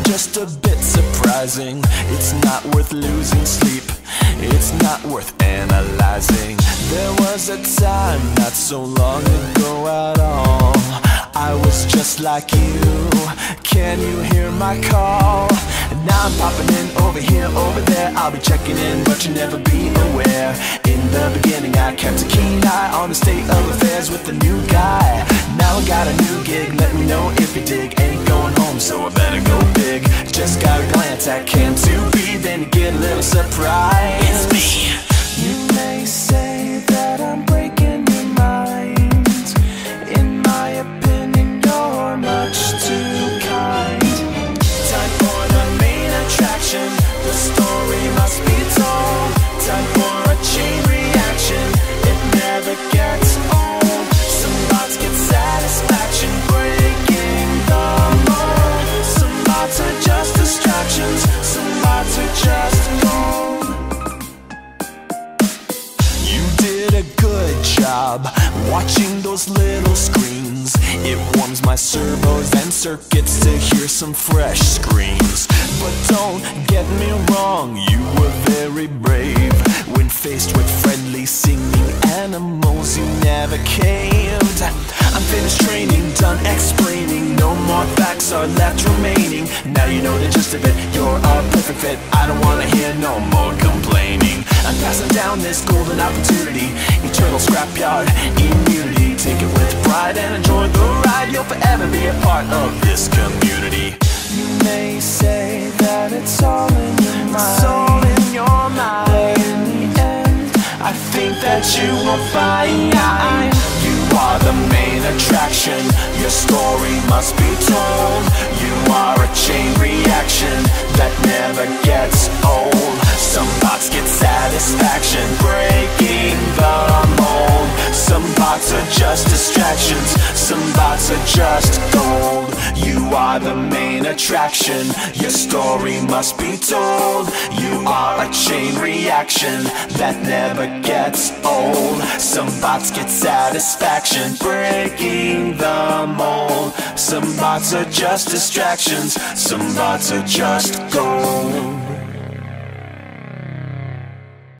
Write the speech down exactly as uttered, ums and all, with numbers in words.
just a bit surprising. It's not worth losing sleep, it's not worth analyzing. There was a time not so long ago at all, I was just like you. Can you hear my call? And now I'm popping in over here, over there. I'll be checking in, but you'll never be aware. In the beginning I kept a keen eye on the state of affairs with the new guy. Now I got a new gig, let me know if you dig. Ain't going home, so I better go big. Just got a glance at Cam two B, then you get a little surprise. It's me. You may say that I'm breaking your mind. In my opinion, you're much too kind. Time for the main attraction, the story must be told. Time for a chain reaction, it never gets old. Some bots get satisfaction breaking the mold. Some bots are just distractions, some bots are just gold. You did a good job watching those little screens. It warms my servos and circuits to hear some fresh screams. But don't get me wrong, you were very brave. When faced with friendly singing animals, you never caved. I'm finished training, done explaining. No more facts are left remaining. Now you know the gist of it, you're a perfect fit. I don't wanna hear no more complaining. I'm passing down this golden opportunity, eternal scrapyard immunity. Take it with pride and enjoy the ride. You'll forever be a part of this community. You may say that it's all in your mind, it's all in your mind. But in the end, I think that you will find you are the main attraction. Your story must be told. You are a chain reaction that never gets old. Some bots get satisfaction breaking the mold. Some bots are just distractions, some bots are just gold. You are the main attraction, your story must be told. You are a chain reaction that never gets old. Some bots get satisfaction breaking the mold. Some bots are just distractions, some bots are just gold.